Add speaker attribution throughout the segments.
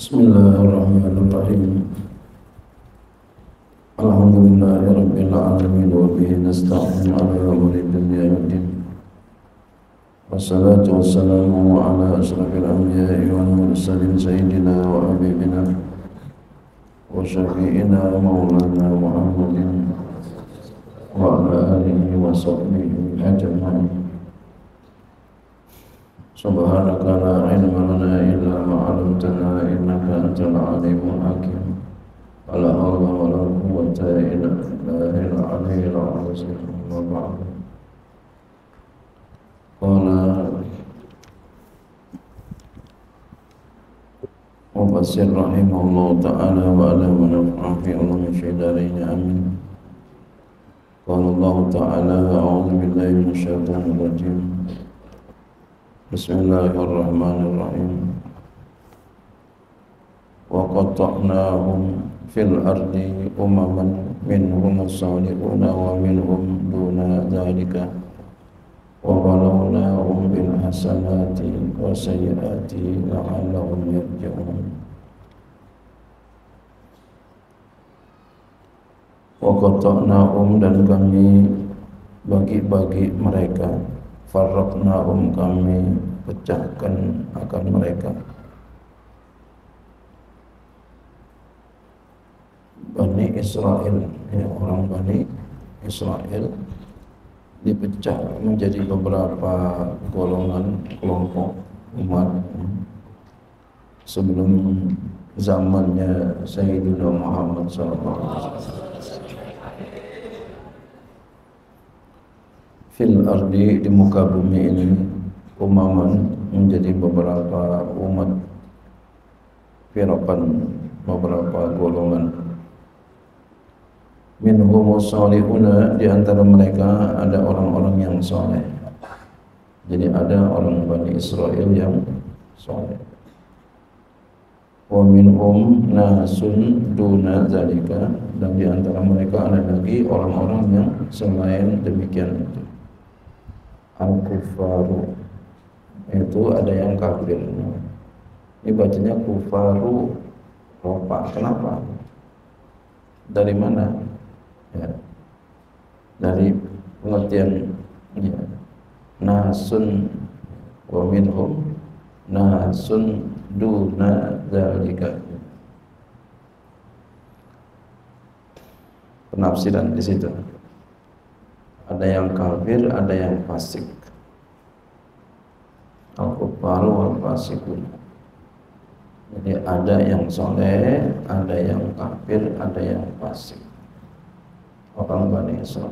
Speaker 1: Bismillahirrahmanirrahim. Alhamdulillahirabbil alamin wa bihi nasta'in 'ala umuri dunya waddin. Wassalatu wassalamu ala asyrafil anbiya'i wal mursalin sayyidina wa habibina wa syafi'ina maulana Muhammadin wa ala alihi wa sahbihi ajma'in. Subhanaka la ilma lana illa ma 'allamtana innaka antal alimul hakim. Wala haula wala quwwata illa billahil aliyyil azim. Wa ba'd. Qala Mufassir rahimahullah ta'ala wa ala wa naf'a fi ulumi syaidarin amin. Qala Allah ta'ala a'udzu billahi minasyaitonir rajim. Bismillahirrahmanirrahim. Wa qatta'nahum fil ardi umaman minhum as-salihuna wa minhum duna dzalika wa balawnahum bil hasanati wa sayyiati la'allahum yarji'un. Wa qatta'nahum, dan kami bagi-bagi mereka, farraqnahum, kami pecahkan akan mereka, Bani Israel, ya, orang Bani Israel dipecah menjadi beberapa golongan, kelompok umat sebelum zamannya Sayyidina Muhammad SAW. Fil ardi, di muka bumi ini, umaman, menjadi beberapa umat, firqan, beberapa golongan. Minhum salihuna, di antara mereka ada orang-orang yang saleh. Jadi ada orang Bani Israel yang saleh. Wa minhum nasun duna zalika, dan di antara mereka ada lagi orang-orang yang selain demikian itu. Al-kufaru, itu ada yang kafir. Ini bacanya kufaru ropa. Kenapa? Dari mana? Ya, dari pengertian, ya, nasun wa minhum nasun duna dzalika. Penafsiran di situ. Ada yang kafir, ada yang fasik. Al-kufaru wal fasikun. Jadi ada yang soleh, ada yang kafir, ada yang fasik. Orang Bani Israel.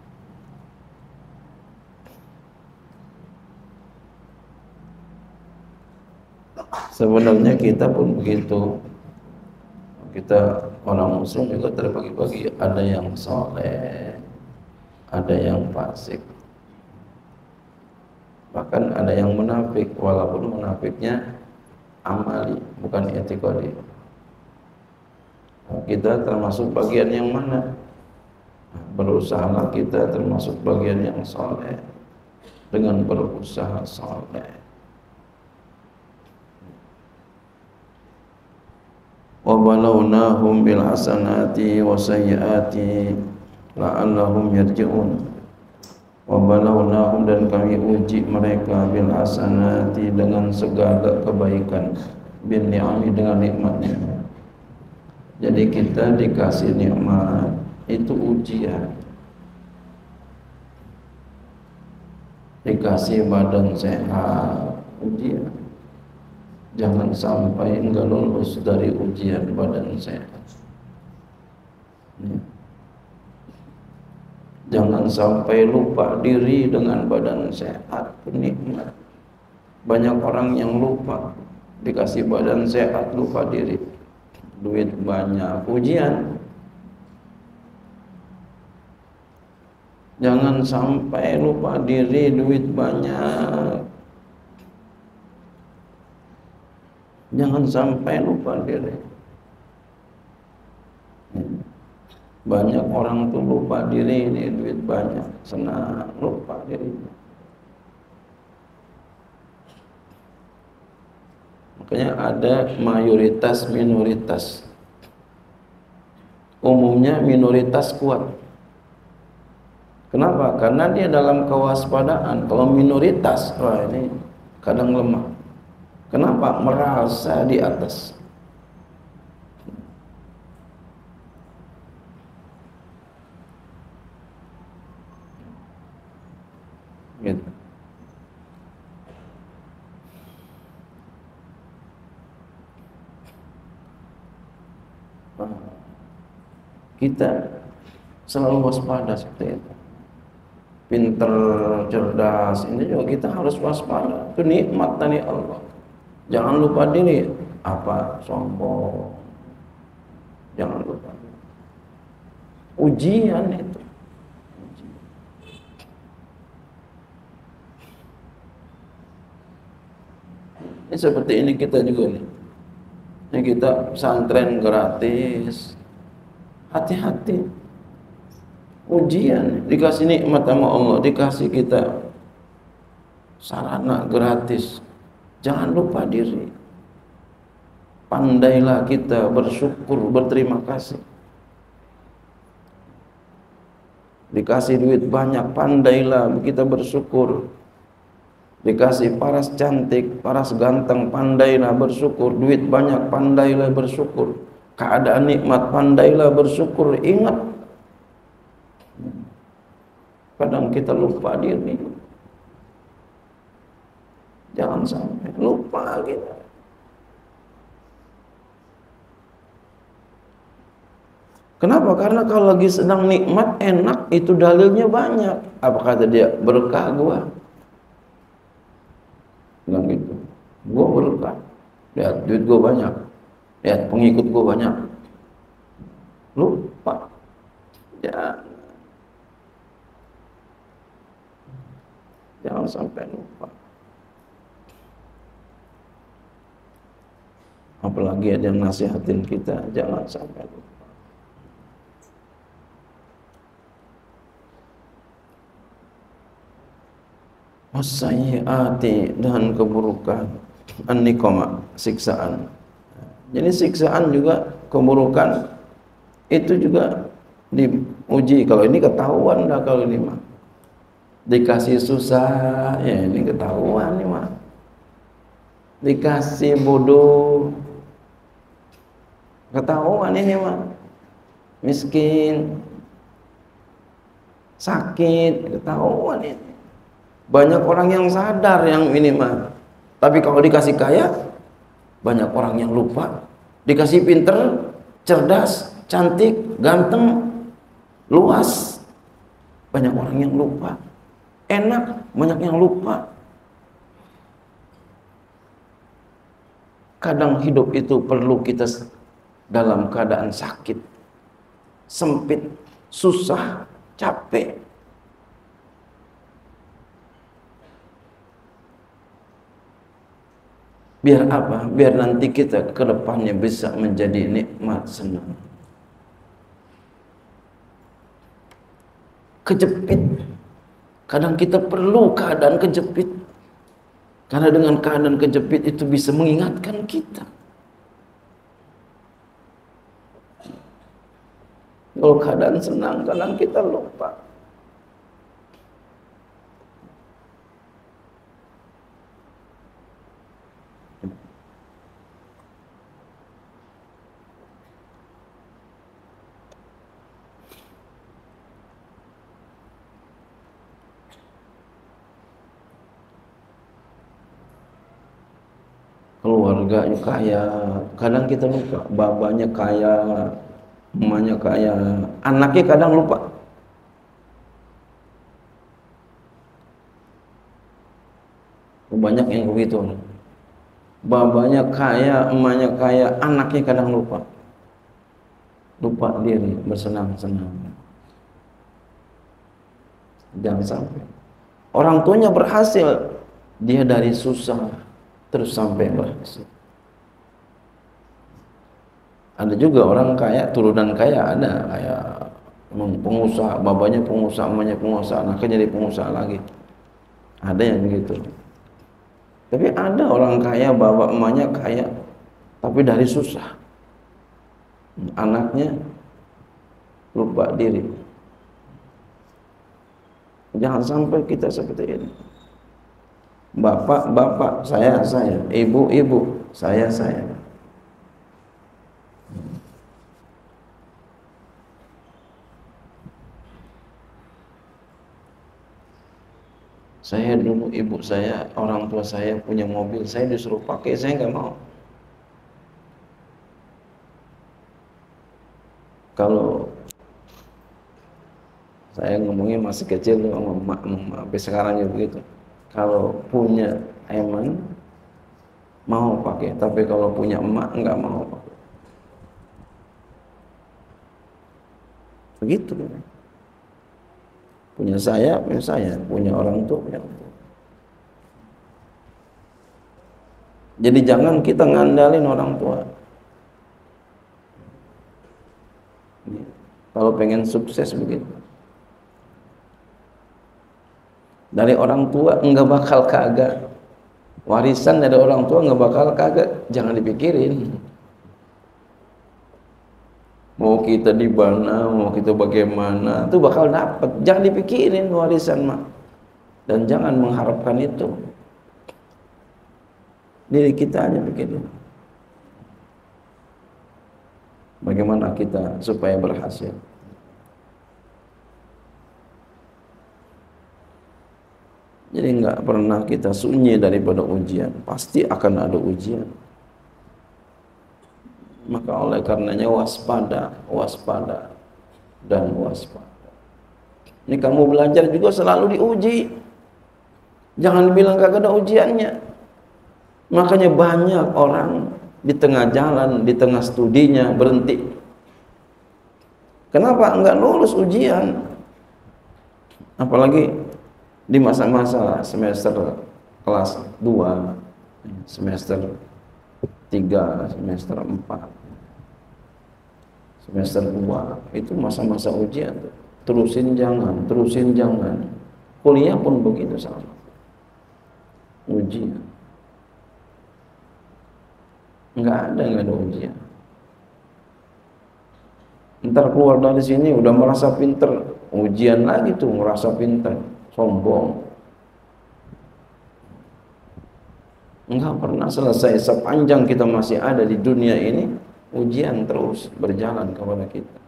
Speaker 1: Sebenarnya kita pun begitu. Kita orang Muslim juga terbagi-bagi. Ada yang soleh, ada yang fasik, bahkan ada yang munafik, walaupun munafiknya amali, bukan i'tiqadi. Kita termasuk bagian yang mana? Berusahalah kita termasuk bagian yang saleh dengan berusaha saleh. Wa balawnahum bil hasanati wa sayyiati la'allahum yarji'un. Wa balawnahum, dan kami uji mereka bil hasanati, dengan segala kebaikan, bin ni'ami, dengan nikmatnya. Jadi kita dikasih nikmat, itu ujian. Dikasih badan sehat, ujian. Jangan sampai enggak lulus dari ujian badan sehat. Jangan sampai lupa diri dengan badan sehat, nikmat. Banyak orang yang lupa, dikasih badan sehat lupa diri. Duit banyak, ujian. Jangan sampai lupa diri, duit banyak. Jangan sampai lupa diri. Banyak orang tuh lupa diri, ini duit banyak, senang, lupa diri. Makanya ada mayoritas minoritas. Umumnya minoritas kuat. Kenapa? Karena dia dalam kewaspadaan. Kalau minoritas, wah ini kadang lemah. Kenapa? Merasa di atas. Gitu. Kita selalu waspada seperti itu. Pinter, cerdas, ini juga kita harus waspada. Itu nikmat dari Allah. Jangan lupa diri. Apa? Sombong. Jangan lupa. Ujian itu. Ini seperti ini kita juga nih. Ini kita pesantren gratis. Hati-hati. Ujian, dikasih nikmat sama Allah, dikasih kita sarana gratis. Jangan lupa diri. Pandailah kita bersyukur, berterima kasih. Dikasih duit banyak, pandailah kita bersyukur. Dikasih paras cantik, paras ganteng, pandailah bersyukur. Duit banyak, pandailah bersyukur. Keadaan nikmat, pandailah bersyukur. Ingat, kadang kita lupa diri. Jangan sampai lupa kita. Kenapa? Karena kalau lagi sedang nikmat, enak, itu dalilnya banyak. Apa kata dia? Berkah gua. Bilang gitu. Gua berkah. Lihat, duit gua banyak. Lihat, pengikut gua banyak. Lupa. Jangan sampai lupa. Apalagi ada yang nasihatin kita, jangan sampai lupa. Wasayyiati, dan keburukan, an-niqama, siksaan. Jadi siksaan juga keburukan itu juga diuji. Kalau ini ketahuan dah, kalau ini mah dikasih susah, ya ini ketahuan nih mah. Dikasih bodoh, ketahuan ini mah. Miskin, sakit, ketahuan ini. Banyak orang yang sadar yang ini mah. Tapi kalau dikasih kaya, banyak orang yang lupa. Dikasih pinter, cerdas, cantik, ganteng, luas, banyak orang yang lupa. Enak, banyak yang lupa. Kadang hidup itu perlu kita dalam keadaan sakit, sempit, susah, capek. Biar apa? Biar nanti kita ke depannya bisa menjadi nikmat, senang. Kejepit. Kadang kita perlu keadaan kejepit. Karena dengan keadaan kejepit itu bisa mengingatkan kita. Kalau keadaan senang, kadang kita lupa. Keluarganya kaya, kadang kita lupa. Babanya kaya, emaknya kaya, anaknya kadang lupa. Banyak yang begitu. Babanya kaya, emaknya kaya, anaknya kadang lupa. Lupa diri, bersenang-senang. Jangan sampai. Orang tuanya berhasil, dia dari susah terus sampai berhasil. Ada juga orang kaya, turunan kaya ada, kayak pengusaha, babanya pengusaha, emaknya pengusaha, anaknya jadi pengusaha lagi. Ada yang begitu. Tapi ada orang kaya, bapak emaknya kaya, tapi dari susah. Anaknya lupa diri. Jangan sampai kita seperti ini. Bapak, bapak, saya. Ibu, saya. Saya dulu, ibu saya, orang tua saya punya mobil, saya disuruh pakai, saya nggak mau. Kalau saya ngomongnya masih kecil sama emak, sampai sekarang juga begitu. Kalau punya eman mau pakai, tapi kalau punya emak nggak mau pakai. Begitu. Punya saya, punya orang tua, punya orang tua. Jadi jangan kita ngandalin orang tua. Kalau pengen sukses begitu. Dari orang tua enggak bakal kagak. Warisan dari orang tua enggak bakal kagak. Jangan dipikirin. Mau kita di mana, mau kita bagaimana, itu bakal dapat. Jangan dipikirin warisan mah. Dan jangan mengharapkan itu. Diri kita aja pikirin. Bagaimana kita supaya berhasil. Jadi enggak pernah kita sunyi daripada ujian. Pasti akan ada ujian. Maka oleh karenanya waspada, dan waspada. Ini kamu belajar juga selalu diuji. Jangan bilang kagak ada ujiannya. Makanya banyak orang di tengah jalan, di tengah studinya berhenti. Kenapa? Enggak lulus ujian. Apalagi di masa-masa semester kelas 2, semester 3, semester 4, semester 2, itu masa-masa ujian. Terusin jangan. Kuliah pun begitu sama. Ujian. Enggak ada ujian. Ntar keluar dari sini udah merasa pinter, ujian lagi tuh merasa pinter, sombong. Enggak pernah selesai. Sepanjang kita masih ada di dunia ini, ujian terus berjalan kepada kita.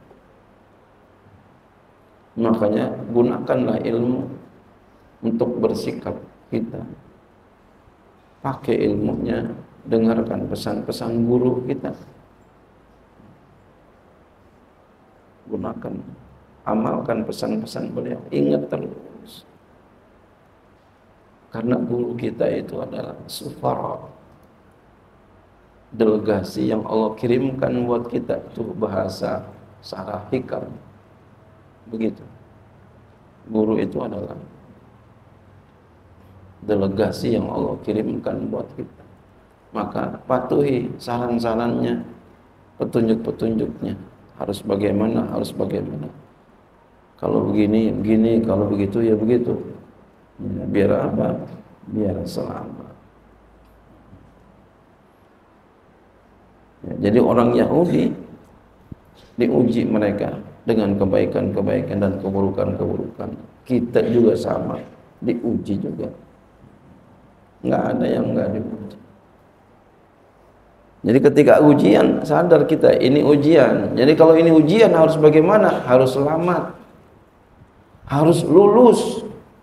Speaker 1: Makanya gunakanlah ilmu untuk bersikap kita. Pakai ilmunya, dengarkan pesan-pesan guru kita. Gunakan, amalkan pesan-pesan beliau. Ingat terus. Karena guru kita itu adalah sufara, delegasi yang Allah kirimkan buat kita. Itu bahasa Sarah Hikam. Begitu. Guru itu adalah delegasi yang Allah kirimkan buat kita. Maka patuhi saran-sarannya, petunjuk-petunjuknya. Harus bagaimana. Kalau begini, kalau begitu ya begitu. Ya, biar apa? Biar selamat. Ya, jadi orang Yahudi diuji mereka dengan kebaikan-kebaikan dan keburukan-keburukan. Kita juga sama, diuji juga. Nggak ada yang nggak diuji. Jadi ketika ujian, sadar kita ini ujian. Jadi kalau ini ujian harus bagaimana? Harus selamat. Harus lulus.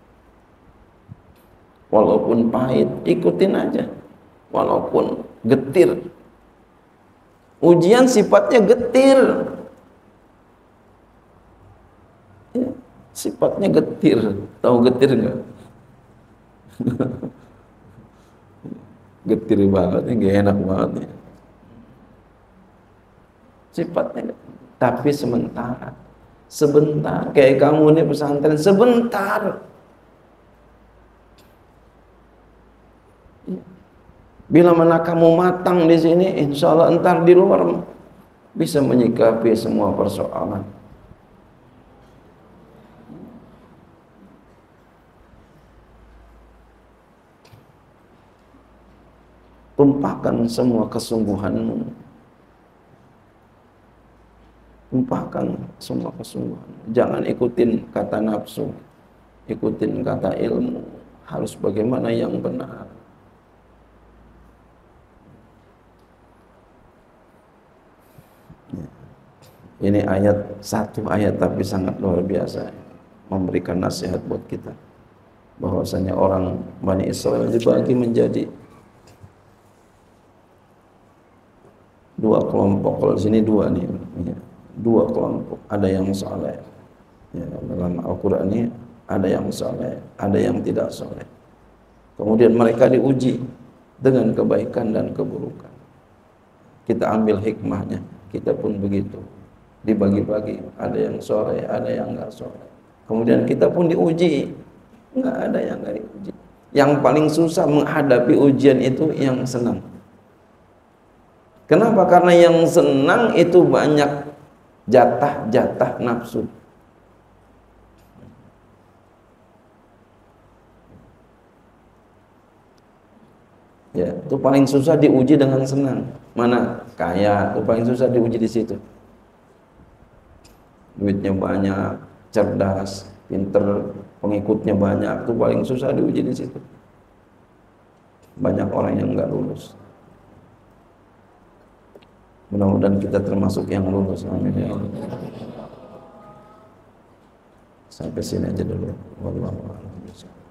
Speaker 1: Walaupun pahit, ikutin aja. Walaupun getir. Ujian sifatnya getir. Ya, sifatnya getir. Tahu getir enggak? Getir banget, enggak enak banget ya. Sifatnya, tapi sebentar. Kayak kamu nih pesantren, sebentar. Bila mana kamu matang di sini, insya Allah entar di luar bisa menyikapi semua persoalan. tumpahkan semua kesungguhanmu, tumpahkan semua kesungguhan. Jangan ikutin kata nafsu, ikutin kata ilmu. Harus bagaimana yang benar. Ini satu ayat tapi sangat luar biasa, memberikan nasihat buat kita bahwasanya orang Bani Israel dibagi menjadi dua kelompok. Kalau di sini dua nih, ya, dua kelompok. Ada yang saleh, ya, dalam Al-Quran ini ada yang saleh, ada yang tidak saleh. Kemudian mereka diuji dengan kebaikan dan keburukan. Kita ambil hikmahnya, kita pun begitu. Dibagi-bagi, ada yang soleh, ada yang enggak soleh. Kemudian kita pun diuji, enggak ada yang enggak diuji. Yang paling susah menghadapi ujian itu yang senang. Kenapa? Karena yang senang itu banyak jatah-jatah nafsu. Ya, itu paling susah diuji dengan senang. Mana kaya, itu paling susah diuji di situ. Duitnya banyak, cerdas, pinter, pengikutnya banyak, itu paling susah diuji di situ. Banyak orang yang enggak lulus. Mudah-mudahan kita termasuk yang lulus. Amin ya Allah. Sampai sini aja dulu. Wallahu a'lam.